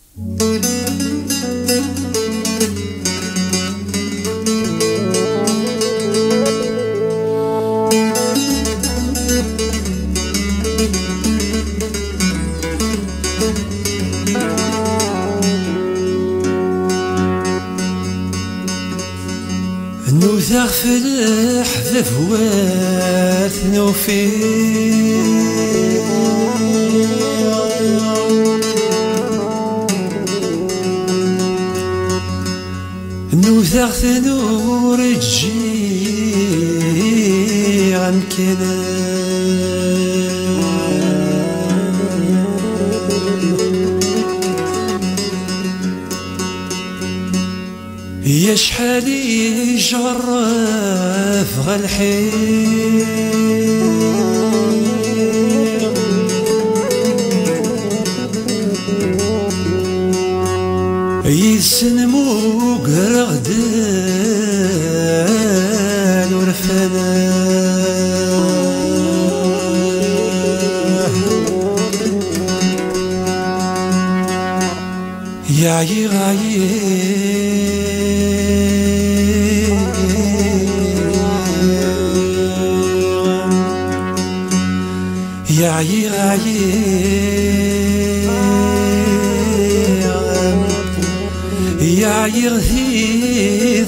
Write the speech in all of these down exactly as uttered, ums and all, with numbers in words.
نوثق في الحذف وات نوفي نوثق ثنور الجي عن كنا يا شحالي جرف غالحير يسنمو قرغدان ورفنا يا عي يا عي يا عي غثي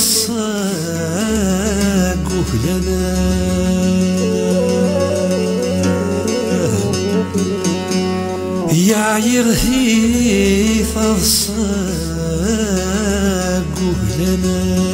تصاق وهلنا يا عي غثي تصاق وهلنا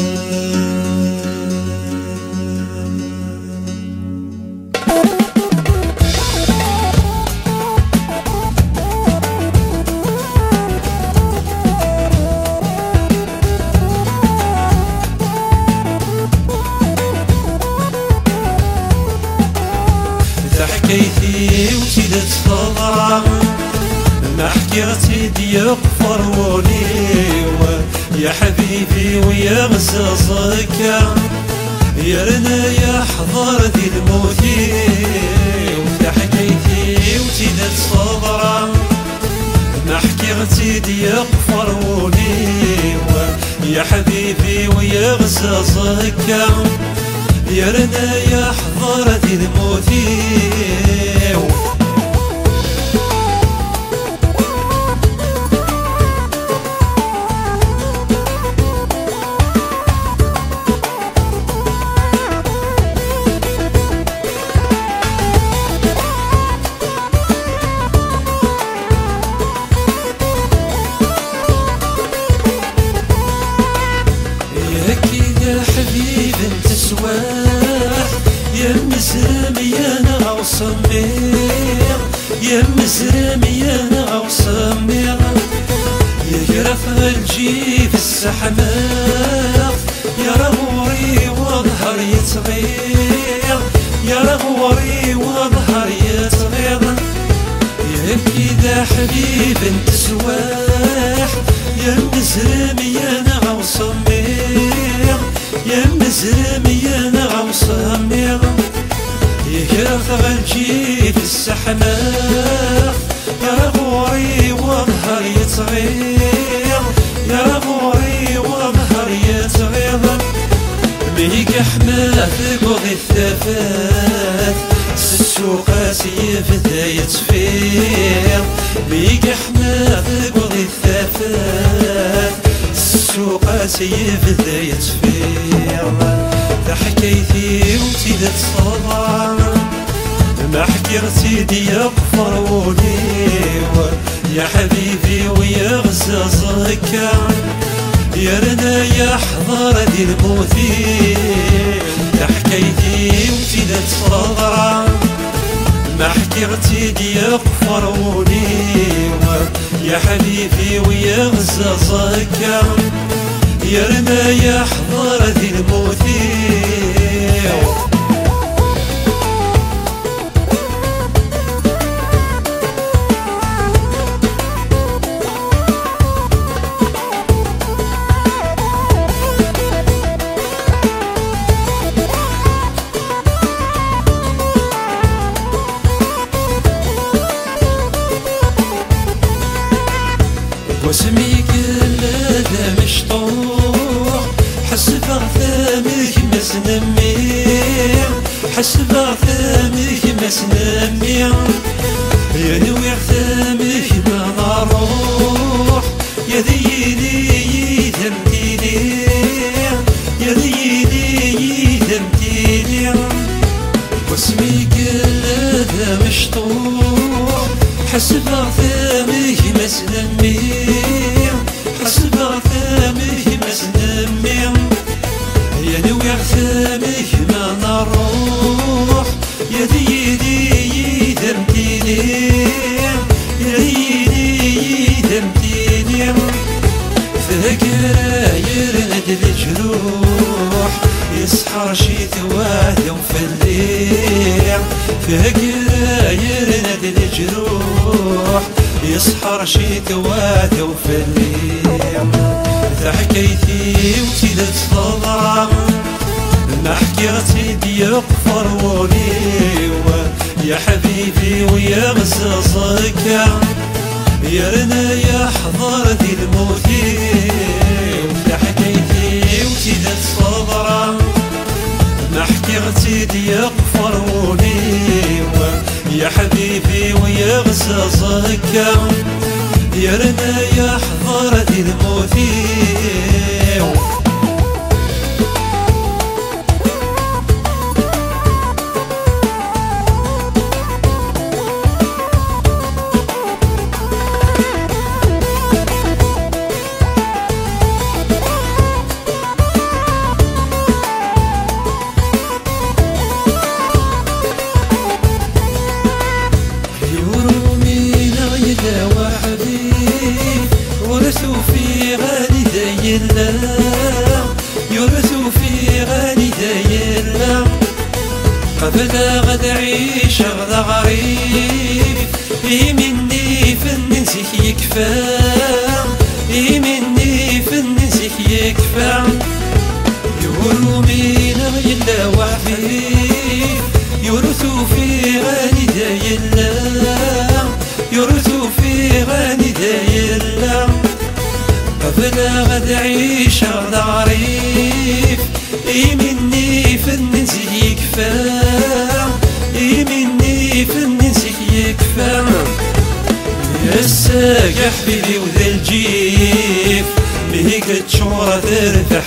حكيتي وتيدا تصدرا ما حكيتي ديال قفروني يا حبيبي ويا غزازك يا رنا يا حضر دي الموتي وتا حكيتي وتيدا تصدرا ما حكيتي ديال قفروني يا حبيبي ويا غزازك يا رنا يا حضرة الموتي يا كده حبيب انت سواح يا مزرمي انا غوصمير يا مزرمي انا غوصمير يا جرف الجيب السحماق يا رغوري وظهر يتغير يا رغوري وظهر يتغير يا كده حبيب انت سواح يا مزرمي انا غوصمير يا مزرمي انا غوصمير يا كرث غنجيب السحماق يا رغوري وظهر يتغير يا رغوري وظهر يتغير ميك حماه تقضي الثفات السوق سيبدا يتفير ميك حماه تقضي الثفات السوق سيبدا يتفير حكيتي وتيدا تصدر ما حكيتي ديال قفروني يا حبيبي ويا غزازك يا رنا يا حضر دي الموتي حكيتي وتيدا تصدر ما حكيتي ديال قفروني يا حبيبي ويا غزازك يا رنا يا حضر دي الموتي واسميك لا مشطوح حسب ثامك مسنمي حسب ثامك مسنمي يا نوي ثامك ما نروح يا ذيلي ذمتيني يا ذيلي ذمتيني واسميك لا مشطوح حسب ثامك مسنمي حسب ثامك مسنمي يا نوي ثامك ما نروح يا ذيلي ذمتيني يا ذيلي ذمتيني فاكر يرد الجروح يسحر شي ثواث وفليع فاكر يرد الجروح يسحر شي ثواث وفليع ذا حكايتي وتيدا تصدر ما حكيتي بيغفر وليوه يا حبيبي ويا غزازك يا رنا يا حضر ذي الموتي ولا حكايتي وتيدا تصدر ما حكيتي بيغفر وليوه يا حبيبي ويا غزازك يا رنا يا حضر ذي الموتي يورثوا في غالدي الله يورثوا في غالدي الله قبل غد عيش غدا غريب إي مني فن زيك يكفى إي مني فن زيك يكفى يقولوا مين غيلا وحبيب يورثوا في غالدي الله يورثوا في غالدي الله قبل غد عيش غدا غريب إي مني فن زي يكفى إي مني فن زي يكفى يا الساق يا حبيبي وذا الجيف مهي قد شورة ترفح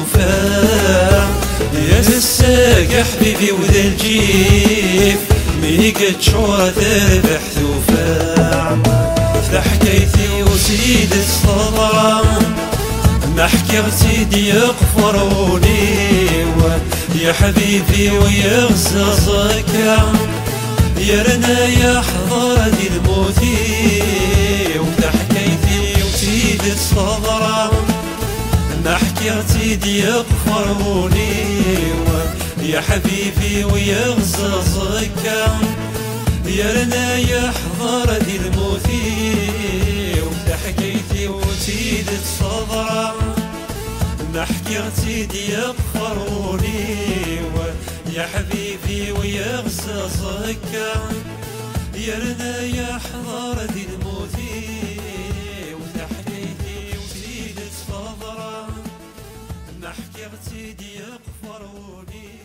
ثوفا يا الساق يا حبيبي وذا الجيف مهي قد شورة ترفح ثوفا فحكايتي وزيد الصدر ما حكيتي ديغفر وليوه يا حبيبي ويا غزازك يا رنا يا حضر ذي الموتي وذا حكايتي وزيد الصدر ما حكيتي ديغفر وليوه يا حبيبي ويا غزازك يا رنا يا حضر ذي الموتي وذا حكايتي وتيد الصدر ما حكيتي ديغفر وليوه يا حبيبي ويا غزازك يا رنا يا حضر ذي الموتي وذا حكايتي وتيد الصدر ما حكيتي ديغفر وليوه